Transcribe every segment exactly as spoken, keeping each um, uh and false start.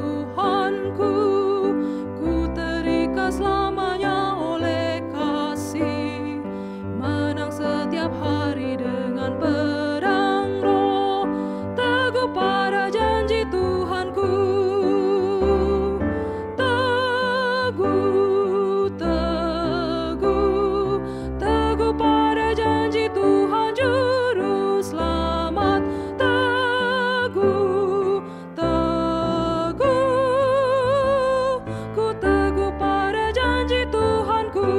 Tuhanku, ku terikat selamanya oleh kasih, menang setiap hari dengan pedang Roh, teguh pada janji Tuhanku, teguh, teguh, teguh pada janji Tuhan Juru Selamat, teguh, teguh, ku teguh pada janji Tuhanku,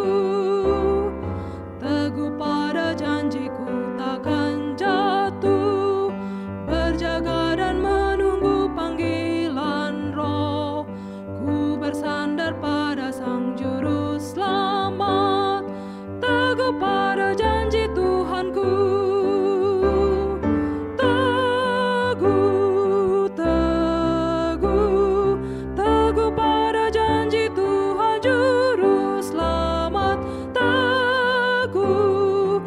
teguh pada janjiku takkan jatuh, berjaga dan menunggu panggilan Roh, ku bersandar pada Sang Juru Selamat, teguh pada janji Tuhanku, teguh, teguh, teguh pada janji Tuhan Juru Selamat, teguh,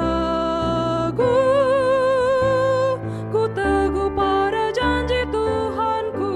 teguh, ku teguh pada janji Tuhanku.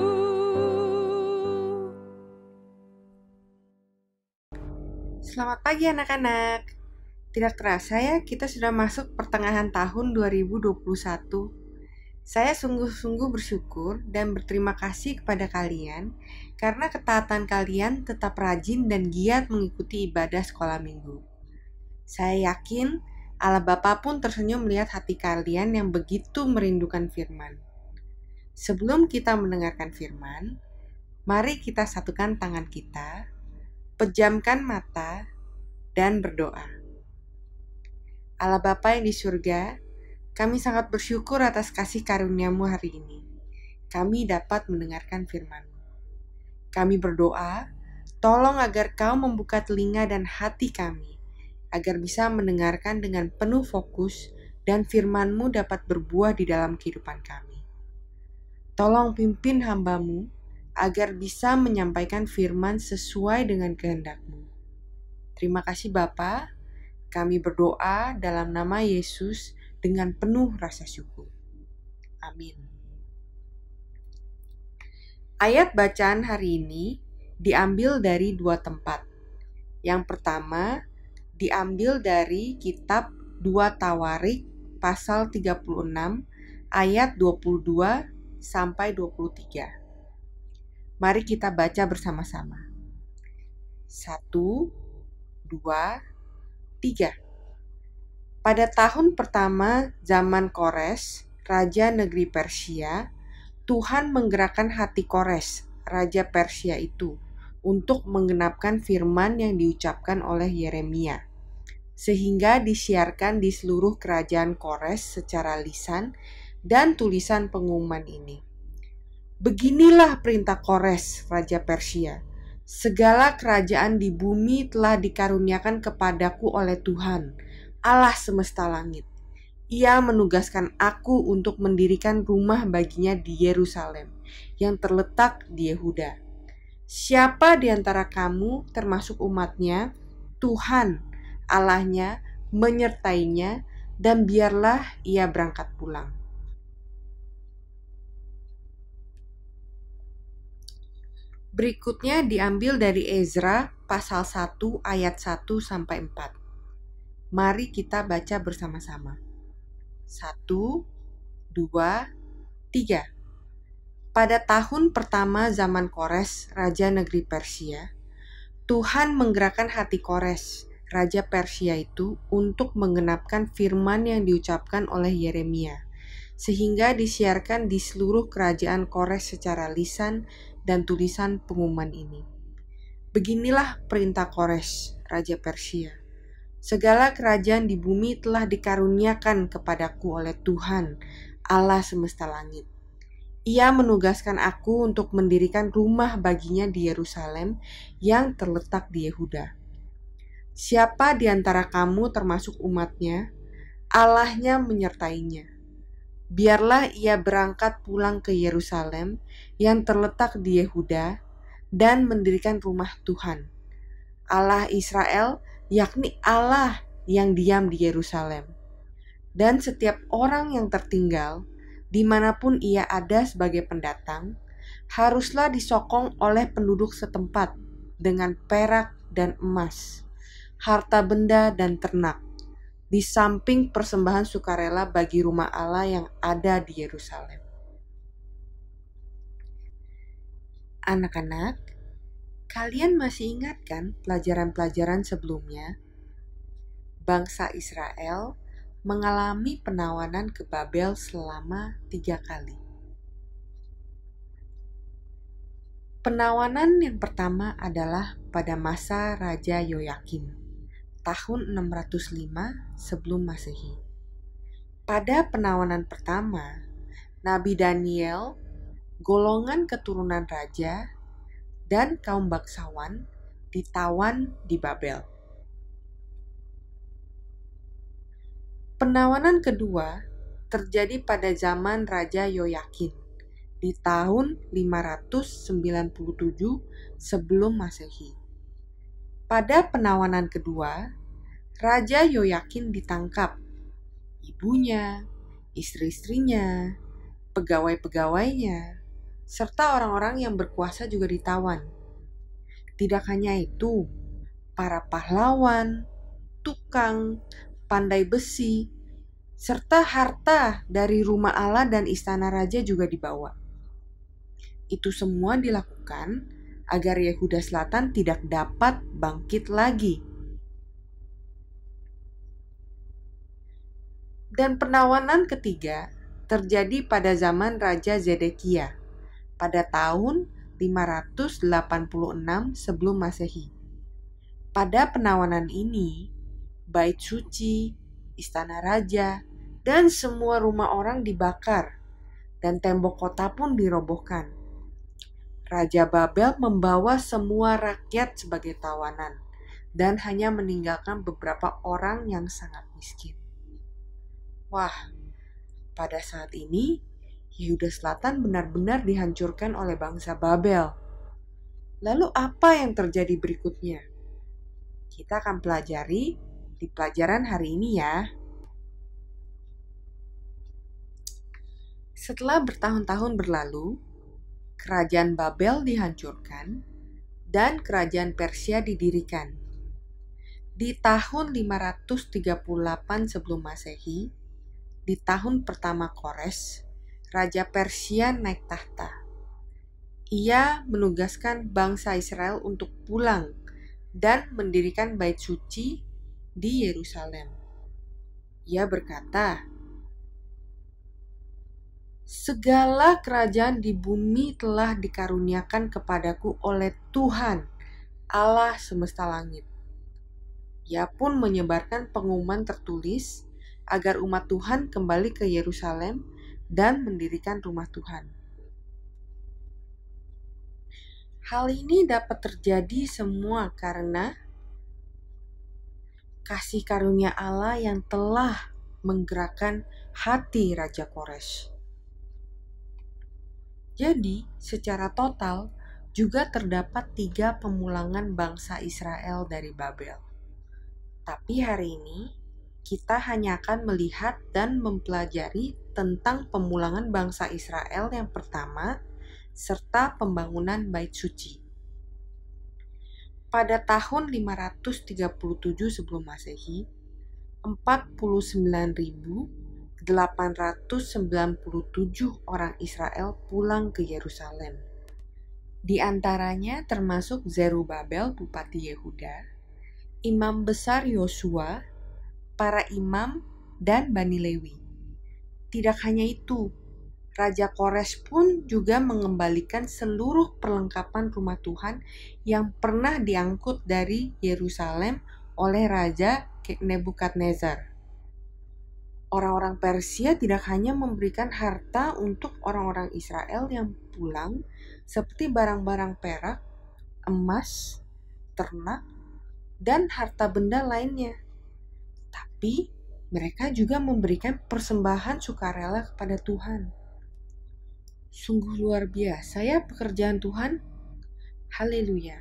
Selamat pagi anak-anak. Tidak terasa ya, kita sudah masuk pertengahan tahun dua ribu dua puluh satu. Saya sungguh-sungguh bersyukur dan berterima kasih kepada kalian karena ketaatan kalian tetap rajin dan giat mengikuti ibadah sekolah minggu. Saya yakin Allah Bapa pun tersenyum melihat hati kalian yang begitu merindukan firman. Sebelum kita mendengarkan firman, mari kita satukan tangan kita, pejamkan mata, dan berdoa. Allah Bapa yang di surga, kami sangat bersyukur atas kasih karunia-Mu hari ini. Kami dapat mendengarkan firman-Mu. Kami berdoa, tolong agar Kau membuka telinga dan hati kami, agar bisa mendengarkan dengan penuh fokus dan firman-Mu dapat berbuah di dalam kehidupan kami. Tolong pimpin hamba-Mu, agar bisa menyampaikan firman sesuai dengan kehendak-Mu. Terima kasih Bapa, kami berdoa dalam nama Yesus dengan penuh rasa syukur. Amin. Ayat bacaan hari ini diambil dari dua tempat. Yang pertama, diambil dari kitab dua Tawarik pasal tiga puluh enam ayat dua puluh dua sampai dua puluh tiga. Mari kita baca bersama-sama. Satu, dua, tiga. Pada tahun pertama zaman Kores, Raja Negeri Persia, Tuhan menggerakkan hati Kores, Raja Persia itu, untuk menggenapkan firman yang diucapkan oleh Yeremia, sehingga disiarkan di seluruh kerajaan Kores secara lisan dan tulisan pengumuman ini. Beginilah perintah Kores, Raja Persia. Segala kerajaan di bumi telah dikaruniakan kepadaku oleh Tuhan, Allah semesta langit. Ia menugaskan aku untuk mendirikan rumah baginya di Yerusalem, yang terletak di Yehuda. Siapa di antara kamu, termasuk umatnya, Tuhan, Allahnya, menyertainya, dan biarlah ia berangkat pulang. Berikutnya diambil dari Ezra pasal satu ayat satu sampai empat. Mari kita baca bersama-sama. Satu, dua, tiga. Pada tahun pertama zaman Kores, Raja Negeri Persia, Tuhan menggerakkan hati Kores, Raja Persia itu, untuk menggenapkan firman yang diucapkan oleh Yeremia, sehingga disiarkan di seluruh kerajaan Kores secara lisan dan tulisan pengumuman ini. Beginilah perintah Kores, Raja Persia. Segala kerajaan di bumi telah dikaruniakan kepadaku oleh Tuhan, Allah semesta langit. Ia menugaskan aku untuk mendirikan rumah baginya di Yerusalem yang terletak di Yehuda. Siapa di antara kamu termasuk umatnya, Allahnya menyertainya. Biarlah ia berangkat pulang ke Yerusalem yang terletak di Yehuda dan mendirikan rumah Tuhan, Allah Israel, yakni Allah yang diam di Yerusalem. Dan setiap orang yang tertinggal, dimanapun ia ada sebagai pendatang, haruslah disokong oleh penduduk setempat dengan perak dan emas, harta benda dan ternak, di samping persembahan sukarela bagi rumah Allah yang ada di Yerusalem. Anak-anak, kalian masih ingat kan pelajaran-pelajaran sebelumnya? Bangsa Israel mengalami penawanan ke Babel selama tiga kali. Penawanan yang pertama adalah pada masa Raja Yoyakim, tahun enam ratus lima sebelum Masehi. Pada penawanan pertama, Nabi Daniel, golongan keturunan raja, dan kaum bangsawan ditawan di Babel. Penawanan kedua terjadi pada zaman Raja Yoyakin di tahun lima ratus sembilan puluh tujuh sebelum Masehi. Pada penawanan kedua, Raja Yoyakin ditangkap. Ibunya, istri-istrinya, pegawai-pegawainya, serta orang-orang yang berkuasa juga ditawan. Tidak hanya itu, para pahlawan, tukang, pandai besi, serta harta dari rumah Allah dan istana raja juga dibawa. Itu semua dilakukan agar Yehuda Selatan tidak dapat bangkit lagi. Dan penawanan ketiga terjadi pada zaman Raja Zedekia pada tahun lima ratus delapan puluh enam sebelum Masehi. Pada penawanan ini, bait suci, istana raja, dan semua rumah orang dibakar, dan tembok kota pun dirobohkan. Raja Babel membawa semua rakyat sebagai tawanan, dan hanya meninggalkan beberapa orang yang sangat miskin. Wah, pada saat ini, Yehuda Selatan benar-benar dihancurkan oleh bangsa Babel. Lalu apa yang terjadi berikutnya? Kita akan pelajari di pelajaran hari ini ya. Setelah bertahun-tahun berlalu, kerajaan Babel dihancurkan dan kerajaan Persia didirikan. Di tahun lima ratus tiga puluh delapan sebelum Masehi, di tahun pertama Kores, Raja Persia naik tahta. Ia menugaskan bangsa Israel untuk pulang dan mendirikan bait suci di Yerusalem. Ia berkata, "Segala kerajaan di bumi telah dikaruniakan kepadaku oleh Tuhan, Allah semesta langit." Ia pun menyebarkan pengumuman tertulis agar umat Tuhan kembali ke Yerusalem dan mendirikan rumah Tuhan. Hal ini dapat terjadi semua karena kasih karunia Allah yang telah menggerakkan hati Raja Kores. Jadi, secara total juga terdapat tiga pemulangan bangsa Israel dari Babel. Tapi hari ini, kita hanya akan melihat dan mempelajari tentang pemulangan bangsa Israel yang pertama, serta pembangunan bait suci. Pada tahun lima ratus tiga puluh tujuh sebelum Masehi, empat puluh sembilan ribu delapan ratus sembilan puluh tujuh orang Israel pulang ke Yerusalem. Di antaranya termasuk Zerubabel bupati Yehuda, imam besar Yosua, para imam, dan Bani Lewi. Tidak hanya itu, Raja Kores pun juga mengembalikan seluruh perlengkapan rumah Tuhan yang pernah diangkut dari Yerusalem oleh Raja Nebukadnezar. Orang-orang Persia tidak hanya memberikan harta untuk orang-orang Israel yang pulang, seperti barang-barang perak, emas, ternak, dan harta benda lainnya. Tapi mereka juga memberikan persembahan sukarela kepada Tuhan. Sungguh luar biasa ya pekerjaan Tuhan. Haleluya.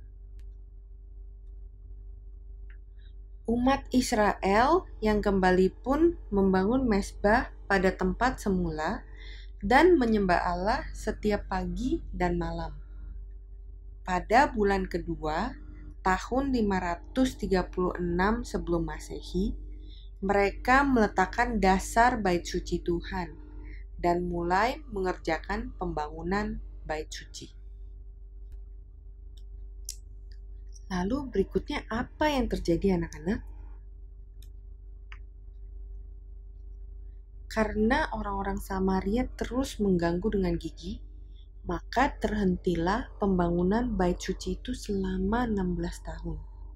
Umat Israel yang kembali pun membangun mezbah pada tempat semula dan menyembah Allah setiap pagi dan malam. Pada bulan kedua, tahun lima ratus tiga puluh enam sebelum Masehi, mereka meletakkan dasar bait suci Tuhan dan mulai mengerjakan pembangunan bait suci. Lalu berikutnya apa yang terjadi anak-anak? Karena orang-orang Samaria terus mengganggu dengan gigi, maka terhentilah pembangunan bait suci itu selama enam belas tahun.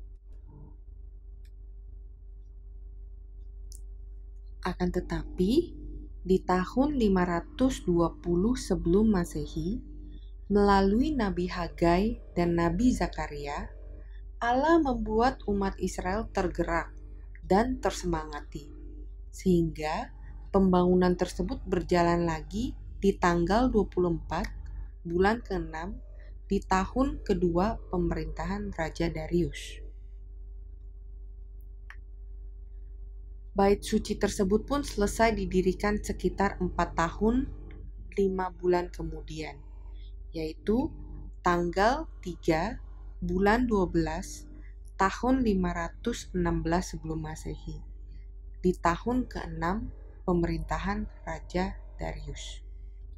Akan tetapi, di tahun lima ratus dua puluh sebelum Masehi, melalui Nabi Hagai dan Nabi Zakaria, Allah membuat umat Israel tergerak dan tersemangati, sehingga pembangunan tersebut berjalan lagi di tanggal dua puluh empat bulan keenam di tahun kedua pemerintahan Raja Darius. Bait suci tersebut pun selesai didirikan sekitar empat tahun lima bulan kemudian, yaitu tanggal tiga bulan dua belas tahun lima ratus enam belas sebelum Masehi, di tahun keenam pemerintahan Raja Darius.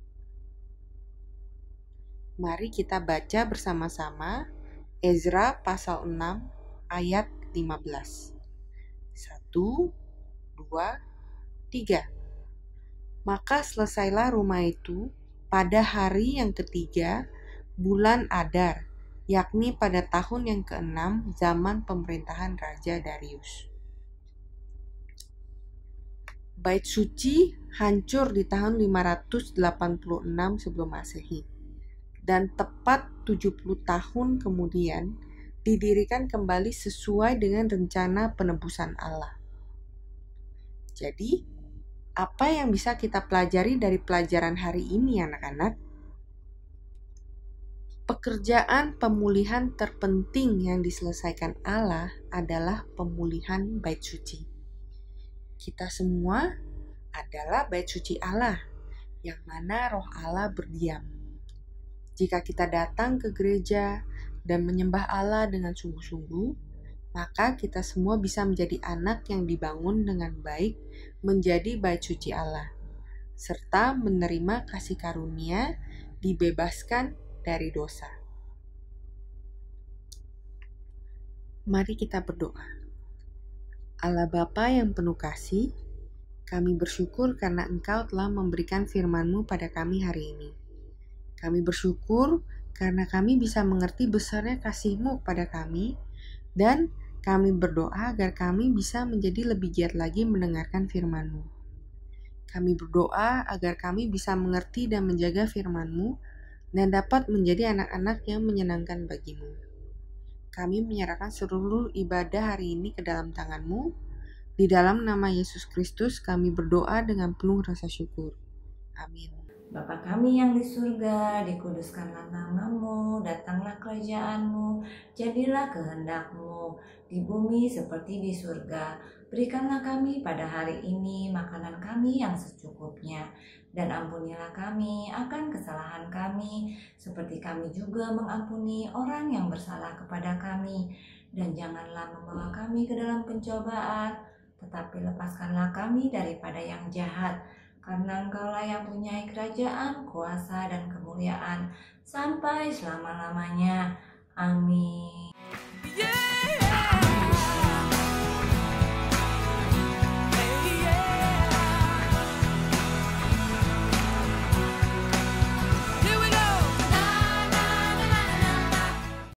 Mari kita baca bersama-sama Ezra pasal enam ayat lima belas. Satu, dua, tiga. Maka selesailah rumah itu pada hari yang ketiga bulan Adar, yakni pada tahun yang keenam zaman pemerintahan Raja Darius. Bait suci hancur di tahun lima ratus delapan puluh enam sebelum Masehi. Dan tepat tujuh puluh tahun kemudian didirikan kembali sesuai dengan rencana penebusan Allah. Jadi, apa yang bisa kita pelajari dari pelajaran hari ini anak-anak? Pekerjaan pemulihan terpenting yang diselesaikan Allah adalah pemulihan bait suci. Kita semua adalah bait suci Allah, yang mana roh Allah berdiam. Jika kita datang ke gereja dan menyembah Allah dengan sungguh-sungguh, maka kita semua bisa menjadi anak yang dibangun dengan baik menjadi bait suci Allah, serta menerima kasih karunia, dibebaskan dari dosa. Mari kita berdoa. Allah Bapa yang penuh kasih, kami bersyukur karena Engkau telah memberikan firman-Mu pada kami hari ini. Kami bersyukur karena kami bisa mengerti besarnya kasih-Mu kepada kami, dan kami berdoa agar kami bisa menjadi lebih giat lagi mendengarkan firman-Mu. Kami berdoa agar kami bisa mengerti dan menjaga firman-Mu dan dapat menjadi anak-anak yang menyenangkan bagi-Mu. Kami menyerahkan seluruh ibadah hari ini ke dalam tangan-Mu. Di dalam nama Yesus Kristus kami berdoa dengan penuh rasa syukur. Amin. Bapa kami yang di surga, dikuduskanlah nama-Mu, datanglah kerajaan-Mu, jadilah kehendak-Mu, di bumi seperti di surga. Berikanlah kami pada hari ini makanan kami yang secukupnya, dan ampunilah kami akan kesalahan kami, seperti kami juga mengampuni orang yang bersalah kepada kami. Dan janganlah membawa kami ke dalam pencobaan, tetapi lepaskanlah kami daripada yang jahat. Karena Engkaulah yang punya kerajaan, kuasa, dan kemuliaan sampai selama-lamanya. Amin. Yeah.